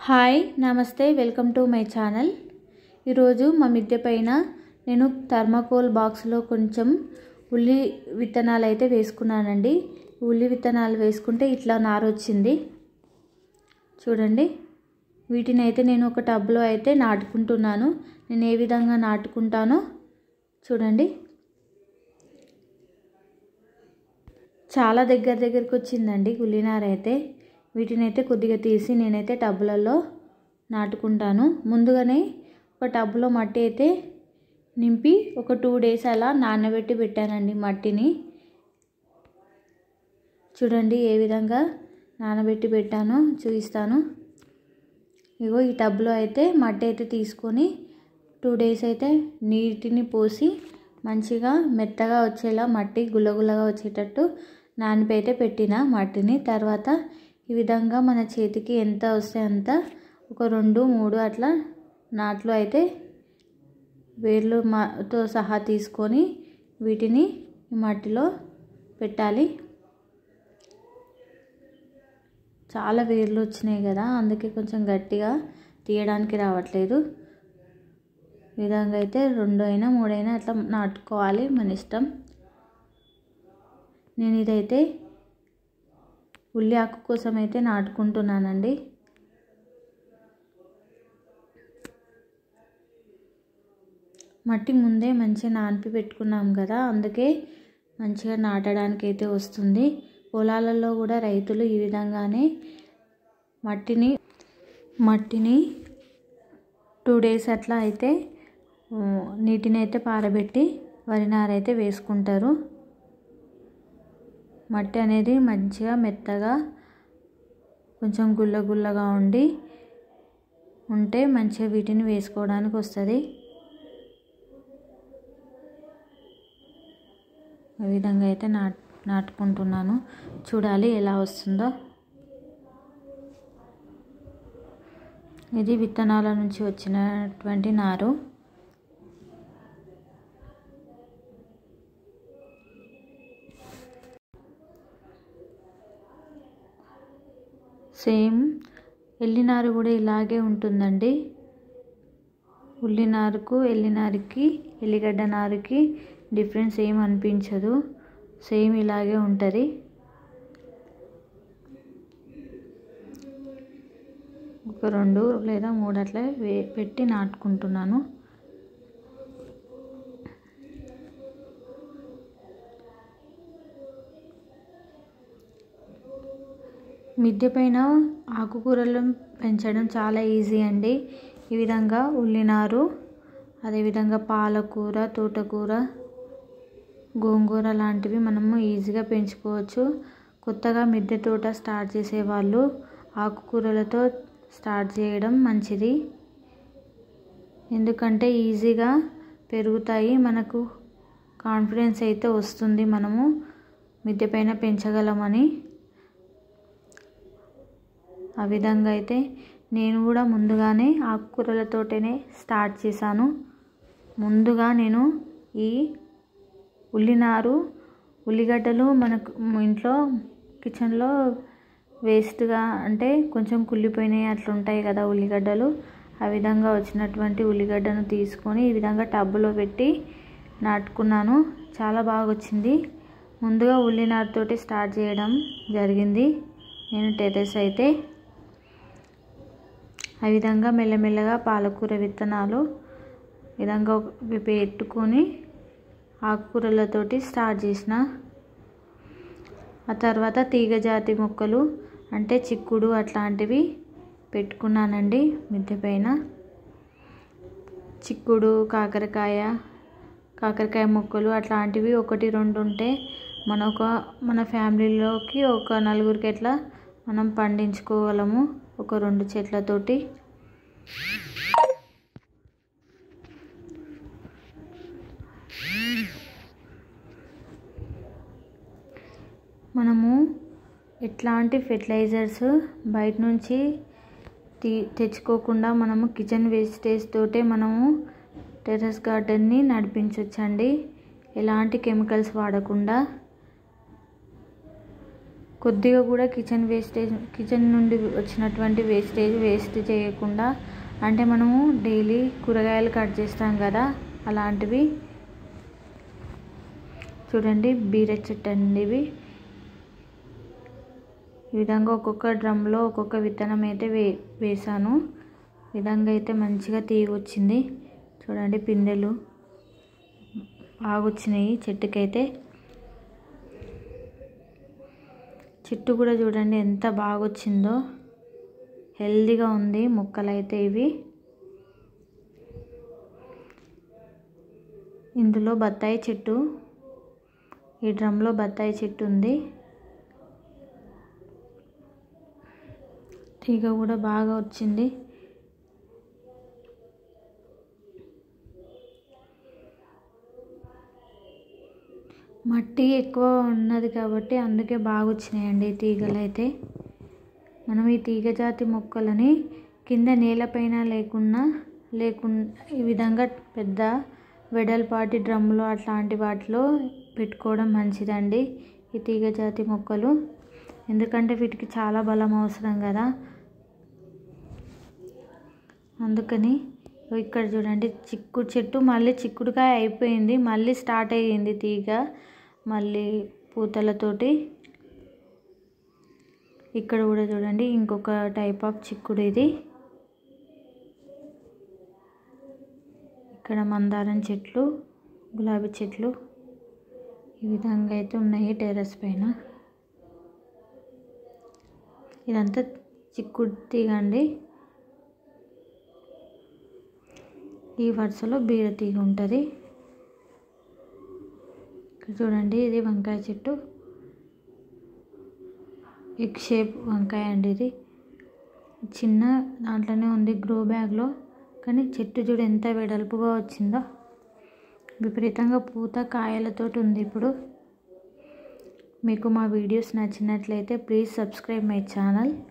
Hi నమస్తే welcome to my channel. ఈరోజు మా మిద్దె పైన నేను థర్మాకోల్ బాక్స్లో కొంచెం ఉల్లి విత్తనాలు అయితే వేసుకున్నానండి। ఉల్లి విత్తనాలు వేసుకుంటే ఇట్లా నార వచ్చింది చూడండి। వీటిని అయితే నేను ఒక టబ్లో అయితే నాటుకుంటున్నాను। నేను ఏ విధంగా నాటుకుంటానో చూడండి। చాలా దగ్గరికి వచ్చిందండి ఉల్లి నార అయితే। వీటిని అయితే కొద్దిగా తీసి నేనైతే టబ్లలో నాటుకుంటాను। ముందుగానే ఒక టబ్లో మట్టి అయితే నింపి ఒక 2 డేస్ అలా నానబెట్టి పెట్టానండి మట్టిని। చూడండి ఏ విధంగా నానబెట్టి పెట్టానో చూపిస్తాను। ఇగో ఈ టబ్లో అయితే మట్టి అయితే తీసుకొని 2 డేస్ అయితే నీటిని పోసి మంచిగా మెత్తగా వచ్చేలా మట్టి గుల్లగుల్లగా వచ్చేటట్టు నానబెట్టి అయితే పెట్టిన మట్టిని। తర్వాత ఈ విధంగా మన చేతికి ఎంత వస్తే అంత ఒక 2-3 అట్లా నాట్లు అయితే వేర్లతో సహా తీసుకొని వీటిని మట్టిలో పెట్టాలి। చాలా వేర్లు వచ్చినాయి కదా, అందుకే కొంచెం గట్టిగా తీయడానికి రావట్లేదు। ఈ విధంగా అయితే 2 అయినా 3 అయినా అట్లా నాటుకోవాలి, మన ఇష్టం। నేను ఇదైతే ఉల్లి ఆకు కోసం అయితే నాటుకుంటున్నానండి। మట్టి ముందే మంచిగా నానిపి పెట్టుకున్నాం కదా, అందుకే మంచిగా నాటడానికి అయితే వస్తుంది। పొలాలలో కూడా రైతులు ఈ విధంగానే మట్టిని 2 డేస్ అట్లా అయితే నీటిని అయితే పారబెట్టి వరి నార అయితే వేసుకుంటారు। మట్టి అనేది మంచిగా మెత్తగా కొంచెం గుల్లగుల్లగా ఉంటే మంచిగా వీటిని వేసుకోవడానికి వస్తుంది। ఈ విధంగా అయితే నాటుకుంటున్నాను, చూడాలి ఎలా వస్తుందో। ఇది విత్తనాల నుంచి వచ్చినటువంటి నారు। సేమ్ ఎల్లినారు కూడా ఇలాగే ఉంటుందండి। ఉల్లి నారుకు ఎల్లినారుకి ఎల్లిగడ్డ నారుకి డిఫరెన్స్ ఏం అనిపించదు, సేమ్ ఇలాగే ఉంటుంది। ఒక 2 లేదా 3 అట్లా పెట్టి నాటుకుంటున్నాను। మిద్దె పైన ఆకుకూరలు పెంచడం చాలా ఈజీ అండి। ఈ విధంగా ఉల్లినారు, అదేవిధంగా పాలకూర, తోటకూర, గోంగూర లాంటివి మనము ఈజీగా పెంచుకోవచ్చు। కొత్తగా మిద్దె తోట స్టార్ట్ చేసేవాళ్ళు ఆకుకూరలతో స్టార్ట్ చేయడం మంచిది, ఎందుకంటే ఈజీగా పెరుగుతాయి, మనకు కాన్ఫిడెన్స్ అయితే వస్తుంది మనము మిద్దె పైన పెంచగలమని। ఆ విధంగా అయితే నేను కూడా ముందుగానే ఆకుకూరలతోటనే స్టార్ట్ చేశాను। ముందుగా నేను ఈ ఉల్లినారు, ఉల్లిగడ్డలు మనకు ఇంట్లో కిచెన్లో వేస్ట్గా అంటే కొంచెం కుళ్ళిపోయినాయి అట్లా ఉంటాయి కదా ఉల్లిగడ్డలు, ఆ విధంగా వచ్చినటువంటి ఉల్లిగడ్డను తీసుకొని ఈ విధంగా టబ్లో పెట్టి నాటుకున్నాను। చాలా బాగా వచ్చింది। ముందుగా ఉల్లినారుతోటి స్టార్ట్ చేయడం జరిగింది నేను టెర్రస్ అయితే। ఆ విధంగా మెల్లమెల్లగా పాలకూర విత్తనాలు విధంగా పెట్టుకొని ఆకుకూరలతోటి స్టార్ట్ చేసిన। ఆ తర్వాత తీగజాతి మొక్కలు అంటే చిక్కుడు అట్లాంటివి పెట్టుకున్నానండి మిద్దె పైన। చిక్కుడు, కాకరకాయ మొక్కలు అట్లాంటివి 1-2 ఉంటే మన ఫ్యామిలీలోకి ఒక 4గురికి ఎట్లా మనం పండించుకోగలము ఒక 2 చెట్లతోటి। మనము ఎట్లాంటి ఫెర్టిలైజర్స్ బయట నుంచి తెచ్చుకోకుండా మనము కిచెన్ వేస్టేజ్ తోటే మనము టెర్రస్ గార్డెన్ని నడిపించవచ్చండి, ఎలాంటి కెమికల్స్ వాడకుండా। కొద్దిగా కూడా కిచెన్ నుండి వచ్చినటువంటి వేస్ట్ చేయకుండా, అంటే మనము డైలీ కూరగాయలు కట్ చేస్తాం కదా, అలాంటివి. చూడండి బీర చెట్టు అండి ఇవి. ఈ విధంగా ఒక్కొక్క డ్రమ్లో ఒక్కొక్క విత్తనం అయితే వేసాను. ఈ విధంగా అయితే మంచిగా తీగ వచ్చింది. చూడండి పిందెలు బాగా వచ్చినాయి చెట్టుకైతే. చెట్టు కూడా చూడండి ఎంత బాగా వచ్చిందో, హెల్దీగా ఉంది మొక్కలైతే ఇవి. ఇందులో బత్తాయి చెట్టు, ఈ డ్రమ్లో బత్తాయి చెట్టు ఉంది. తీగ కూడా బాగా వచ్చింది. మట్టి ఎక్కువ ఉన్నది కాబట్టి అందుకే బాగా వచ్చినాయండి ఈ తీగలు అయితే. మనం ఈ తీగ జాతి మొక్కలని కింద నేలపైన లేకుండా ఈ విధంగా పెద్ద వెడల్పాటి డ్రమ్లో అట్లాంటి వాటిలో పెట్టుకోవడం మంచిదండి ఈ తీగ జాతి మొక్కలు. ఎందుకంటే వీటికి చాలా బలం అవసరం కదా, అందుకని. ఇక్కడ చూడండి చిక్కుడు చెట్టు, మళ్ళీ చిక్కుడుకాయ అయిపోయింది, మళ్ళీ స్టార్ట్ అయ్యింది తీగ, మళ్ళీ పూతలతోటి. ఇక్కడ కూడా చూడండి ఇంకొక టైప్ ఆఫ్ చిక్కుడు ఇది. ఇక్కడ మందారం చెట్లు, గులాబీ చెట్లు ఈ విధంగా అయితే ఉన్నాయి టెర్రస్ పైన. ఇదంతా చిక్కుడు తీగ అండి. ఈ వరుసలో బీర తీగ ఉంటుంది. ఇక్కడ చూడండి ఇది వంకాయ చెట్టు, ఎగ్ షేప్ వంకాయ అండి ఇది. చిన్న దాంట్లోనే ఉంది గ్రో బ్యాగ్లో, కానీ చెట్టు చూడు ఎంత వెడల్పుగా వచ్చిందో. విపరీతంగా పూత కాయలతోటి ఉంది ఇప్పుడు. మీకు మా వీడియోస్ నచ్చినట్లయితే ప్లీజ్ సబ్స్క్రైబ్ మై ఛానల్.